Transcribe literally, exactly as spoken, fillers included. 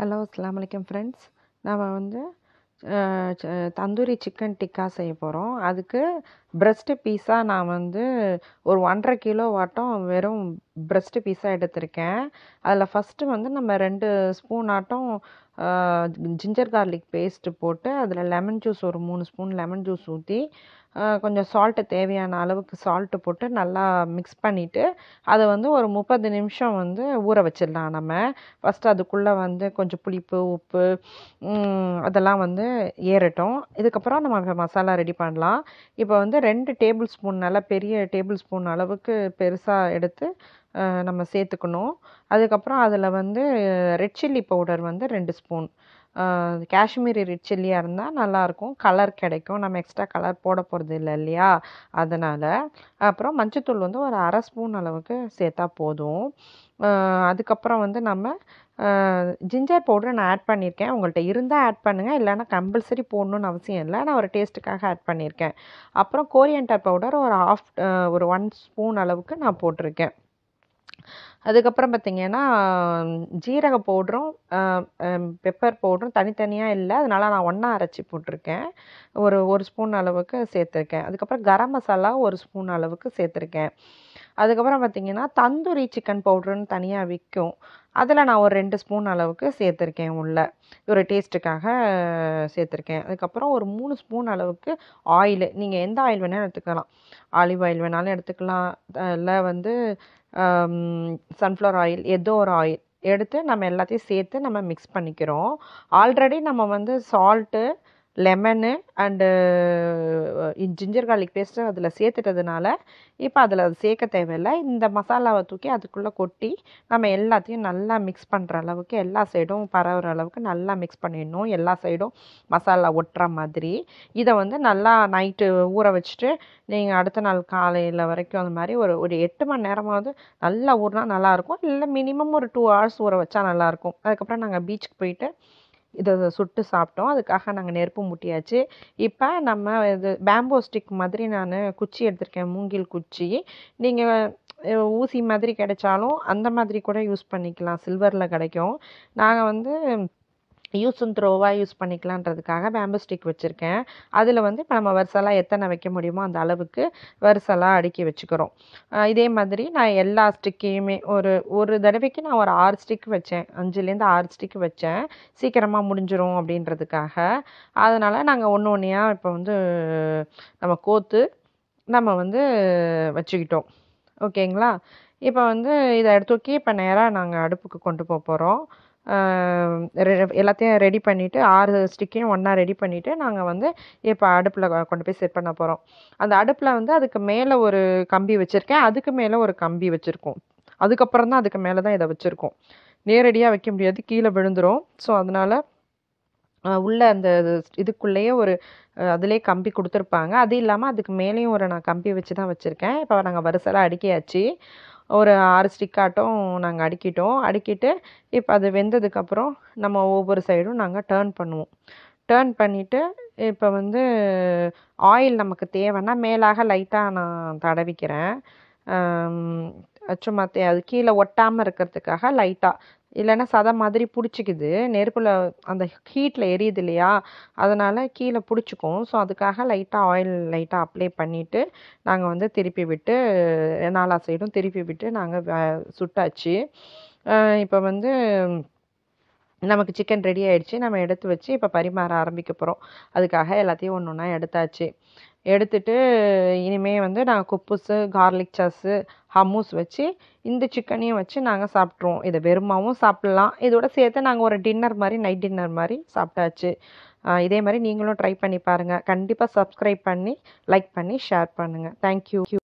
Hello அஸ்ஸலாமு அலைக்கும் friends. நாம் வந்து அஹ், ச- தந்தூரி சிக்கன் டிக்கா செய்ய போகிறோம். அதுக்கு பிரஸ்ட்டு பீஸாக நான் வந்து ஒரு ஒன்றரை கிலோ வாட்டம் வெறும் பிரஸ்ட்டு பீஸாக எடுத்திருக்கேன். அதில் ஃபஸ்ட்டு வந்து நம்ம ரெண்டு ஸ்பூன் ஆட்டம் ஜிஞ்சர் கார்லிக் பேஸ்ட்டு போட்டு அதில் லெமன் ஜூஸ் ஒரு மூணு ஸ்பூன் லெமன் ஜூஸ் ஊற்றி கொஞ்சம் சால்ட்டு தேவையான அளவுக்கு சால்ட்டு போட்டு நல்லா மிக்ஸ் பண்ணிவிட்டு அதை வந்து ஒரு முப்பது நிமிஷம் வந்து ஊற வச்சிடலாம். நம்ம ஃபஸ்ட்டு அதுக்குள்ளே வந்து கொஞ்சம் புளிப்பு உப்பு ம், அதெல்லாம் வந்து ஏறட்டும். இதுக்கப்புறம் நம்ம மசாலா ரெடி பண்ணலாம். இப்போ வந்து ரெண்டு டேபிள் ஸ்பூன் நல்லா பெரிய டேபிள் ஸ்பூன் அளவுக்கு பெருசாக எடுத்து அஹ், நம்ம சேர்த்துக்கணும். அதுக்கப்புறம் அதில் வந்து ரெட் சில்லி பவுடர் வந்து ரெண்டு ஸ்பூன், காஷ்மீரி ரெட் சில்லியாக இருந்தால் நல்லாயிருக்கும், கலர் கிடைக்கும். நம்ம எக்ஸ்ட்ரா கலர் போட போகிறது இல்லை இல்லையா, அதனால். அப்புறம் மஞ்சத்தூள் வந்து ஒரு அரை ஸ்பூன் அளவுக்கு சேர்த்தா போதும். அஹ், அதுக்கப்புறம் வந்து நம்ம ஜிஞ்சர் பவுடர் நான் ஆட் பண்ணியிருக்கேன். உங்கள்கிட்ட இருந்தால் ஆட் பண்ணுங்கள், இல்லைன்னா கம்பல்சரி போடணுன்னு அவசியம் இல்லை. நான் ஒரு டேஸ்ட்டுக்காக ஆட் பண்ணியிருக்கேன். அப்புறம் கோரியண்டர் பவுடர் ஒரு ஆஃப் ஒரு ஒன் ஸ்பூன் அளவுக்கு நான் போட்டிருக்கேன். அதுக்கப்புறம் பார்த்திங்கன்னா ஜீரக பவுடரும் பெப்பர் பவுடரும் தனித்தனியாக இல்லை, அதனால் நான் ஒன்றா அரைச்சி போட்டிருக்கேன். ஒரு ஒரு ஸ்பூன் அளவுக்கு சேர்த்துருக்கேன். அதுக்கப்புறம் கரம் மசாலா ஒரு ஸ்பூன் அளவுக்கு சேர்த்துருக்கேன். அதுக்கப்புறம் பார்த்திங்கன்னா தந்தூரி சிக்கன் பவுடர்னு தனியாக விற்கும், அதில் நான் ஒரு ரெண்டு ஸ்பூன் அளவுக்கு சேர்த்துருக்கேன் உள்ள, ஒரு டேஸ்ட்டுக்காக சேர்த்துருக்கேன். அதுக்கப்புறம் ஒரு மூணு ஸ்பூன் அளவுக்கு ஆயில், நீங்கள் எந்த ஆயில் வேணாலும் எடுத்துக்கலாம். ஆலிவ் ஆயில் வேணாலும் எடுத்துக்கலாம், இல்லை வந்து சன்ஃப்ளவர் ஆயில், ஏதோ ஒரு ஆயில் எடுத்து நம்ம எல்லாத்தையும் சேர்த்து நம்ம மிக்ஸ் பண்ணிக்கிறோம். ஆல்ரெடி நம்ம வந்து salt lemon and ginger garlic paste அதில் சேர்த்துட்டதுனால இப்போ அதில் அது சேர்க்க தேவையில்லை. இந்த மசாலாவை தூக்கி அதுக்குள்ளே கொட்டி நம்ம எல்லாத்தையும் நல்லா மிக்ஸ் பண்ணுற அளவுக்கு, எல்லா சைடும் பரவுற அளவுக்கு நல்லா மிக்ஸ் பண்ணிடணும். எல்லா சைடும் மசாலா ஒட்டுற மாதிரி இதை வந்து நல்லா நைட்டு ஊற வச்சுட்டு நீங்கள் அடுத்த நாள் காலையில் வரைக்கும் அந்த மாதிரி ஒரு ஒரு எட்டு மணி நேரமாவது நல்லா ஊறினா நல்லாயிருக்கும். இல்லை மினிமம் ஒரு டூ ஹவர்ஸ் ஊற வச்சா நல்லாயிருக்கும். அதுக்கப்புறம் நாங்கள் பீச்சுக்கு போயிட்டு இதை சுட்டு சாப்பிட்டோம். அதுக்காக நாங்கள் நெருப்பு மூட்டியாச்சு. இப்போ நம்ம இது பேம்போ ஸ்டிக் மாதிரி நான் குச்சி எடுத்திருக்கேன், மூங்கில் குச்சி. நீங்கள் ஊசி மாதிரி கிடைச்சாலும் அந்த மாதிரி கூட யூஸ் பண்ணிக்கலாம், சில்வரில் கிடைக்கும். நாங்கள் வந்து யூஸ் அண்ட் த்ரோவாக யூஸ் பண்ணிக்கலான்றதுக்காக பேம்பு ஸ்டிக் வச்சுருக்கேன். அதில் வந்து இப்போ நம்ம வரிசலாக எத்தனை வைக்க முடியுமோ அந்த அளவுக்கு வரிசலாக அடுக்கி வச்சுக்கிறோம். இதே மாதிரி நான் எல்லா ஸ்டிக்கையுமே ஒரு ஒரு தடவைக்கு நான் ஒரு ஆறு ஸ்டிக் வச்சேன், அஞ்சுலேருந்து ஆறு ஸ்டிக் வச்சேன், சீக்கிரமாக முடிஞ்சிரும் அப்படின்றதுக்காக. அதனால் நாங்கள் ஒன்று ஒன்றையாக இப்போ வந்து நம்ம கோத்து நம்ம வந்து வச்சுக்கிட்டோம். ஓகேங்களா? இப்போ வந்து இதை எடுத்துக்கி இப்போ நேராக நாங்கள் அடுப்புக்கு கொண்டு போக போகிறோம். எல்லாத்தையும் ரெடி பண்ணிவிட்டு ஆறு ஸ்டிக்கையும் ஒன்றா ரெடி பண்ணிவிட்டு நாங்கள் வந்து இப்போ அடுப்பில் கொண்டு போய் செட் பண்ண போகிறோம். அந்த அடுப்பில் வந்து அதுக்கு மேலே ஒரு கம்பி வச்சுருக்கேன், அதுக்கு மேலே ஒரு கம்பி வச்சுருக்கோம். அதுக்கப்புறம் தான் அதுக்கு மேலே தான் இதை வச்சுருக்கோம். நேரடியாக வைக்க முடியாது, கீழே விழுந்துடும். ஸோ அதனால் உள்ள அந்த இதுக்குள்ளேயே ஒரு அதிலே கம்பி கொடுத்துருப்பாங்க. அது இல்லாமல் அதுக்கு மேலேயும் ஒரு நான் கம்பி வச்சு தான் வச்சுருக்கேன். இப்போ நாங்கள் வரிசலாக அடுக்கியாச்சு. ஒரு ஆறு ஸ்டிக்காட்டம் நாங்கள் அடுக்கிட்டோம். அடுக்கிட்டு இப்போ அது வெந்ததுக்கப்புறம் நம்ம ஒவ்வொரு சைடும் நாங்கள் டேர்ன் பண்ணுவோம். டேர்ன் பண்ணிவிட்டு இப்போ வந்து ஆயில் நமக்கு தேவைன்னா மேலாக லைட்டாக நான் தடவிக்கிறேன், சும்மா தே அது கீழே ஒட்டாமல் இருக்கிறதுக்காக லைட்டாக. இல்லைன்னா சதை மாதிரி பிடிச்சிக்குது, நெருப்பில் அந்த ஹீட்டில் எரியுது இல்லையா, அதனால் கீழே பிடிச்சிக்கும். ஸோ அதுக்காக லைட்டாக ஆயில் லைட்டாக அப்ளை பண்ணிவிட்டு நாங்கள் வந்து திருப்பி விட்டு நாலா சைடும் திருப்பி விட்டு நாங்கள் சுட்டாச்சு. இப்போ வந்து நமக்கு சிக்கன் ரெடி ஆகிடுச்சு. நம்ம எடுத்து வச்சு இப்போ பரிமாற ஆரம்பிக்க போகிறோம். அதுக்காக எல்லாத்தையும் ஒன்று ஒன்றா எடுத்தாச்சு. எடுத்துட்டு இனிமேல் வந்து நாங்கள் குப்புஸு கார்லிக் சாஸு ஹம்மூஸ் வச்சு இந்த சிக்கனையும் வச்சு நாங்கள் சாப்பிட்ருவோம். இதை வெறுமாவும் சாப்பிட்லாம், இதோட சேர்த்து நாங்கள் ஒரு டின்னர் மாதிரி நைட் டின்னர் மாதிரி சாப்பிட்டாச்சு. இதே மாதிரி நீங்களும் ட்ரை பண்ணி பாருங்கள். கண்டிப்பாக சப்ஸ்கிரைப் பண்ணி லைக் பண்ணி ஷேர் பண்ணுங்கள். தேங்க்யூ.